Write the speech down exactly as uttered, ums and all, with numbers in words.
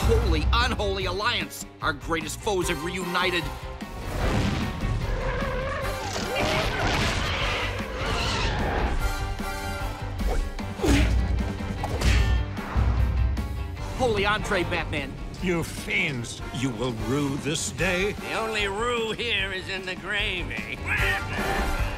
holy, unholy alliance. Our greatest foes have reunited. Holy entree, Batman. You fiends, you will rue this day? The only rue here is in the gravy.